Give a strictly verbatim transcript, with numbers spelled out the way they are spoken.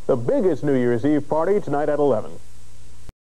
The biggest New Year's Eve party tonight at eleven.